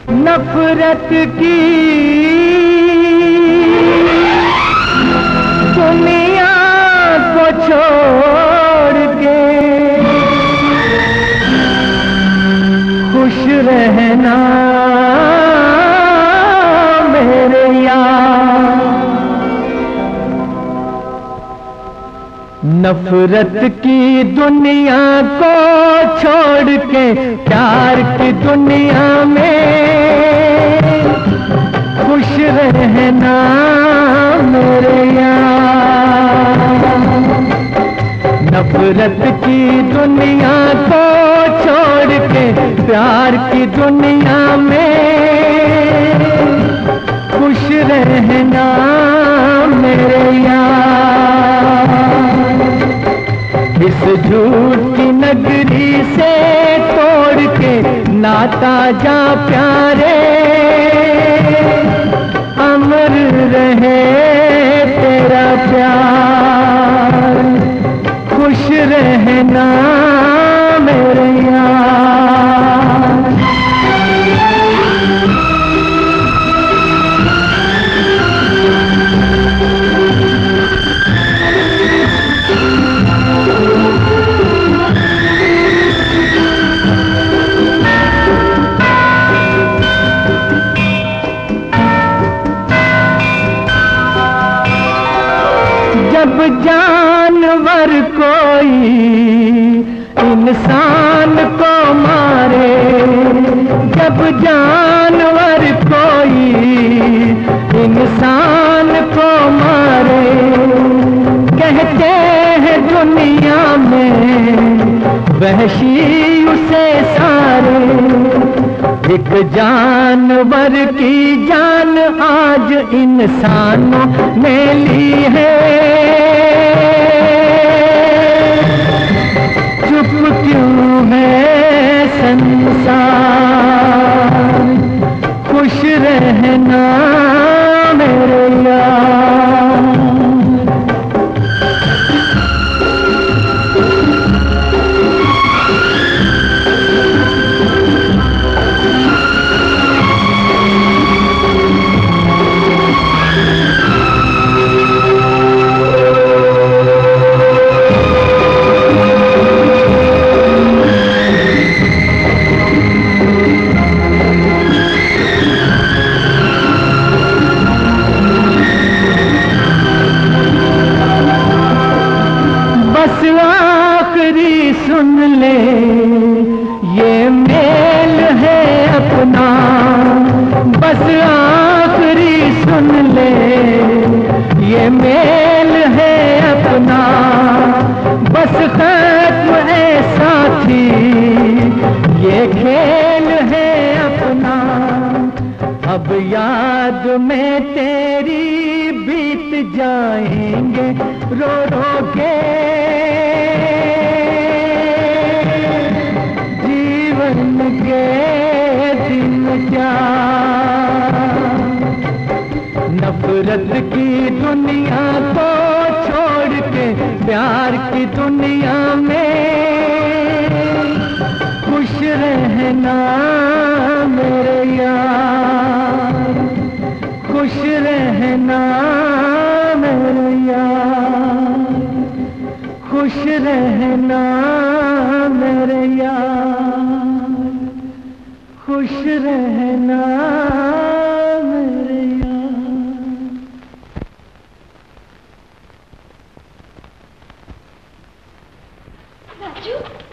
नफरत की दुनिया को छोड़ के खुश रहना मेरे यार। नफरत की दुनिया को छोड़ के प्यार की दुनिया में खुश रहना मेरे यार। नफरत की दुनिया को छोड़ के प्यार की दुनिया में खुश रहना मेरे यार। इस झूठ की नगरी से तोड़ के नाता जा प्यारे, अमर रहे तेरा प्यार। खुश रहना मेरे यार। जब जानवर कोई इंसान को मारे, जब जानवर कोई इंसान को मारे, कहते हैं दुनिया में वहशी उसे सारे। एक जानवर की जान आज इंसानों ने ली है, चुप क्यों है संसार। खुश रहना मेरे यार। बस आखिरी सुन ले ये मेल है अपना, बस आखिरी सुन ले ये मेल है अपना। बस खत्म है साथी ये खेल है अपना। अब याद में तेरी बीत जाएंगे रो रो के जीवन के दिन क्या। नफरत की दुनिया को छोड़ के प्यार की दुनिया में खुश रहना मेरे यार। खुश रहना मेरे यार। खुश रहना मेरे यार। खुश रहना मेरे यार। राजू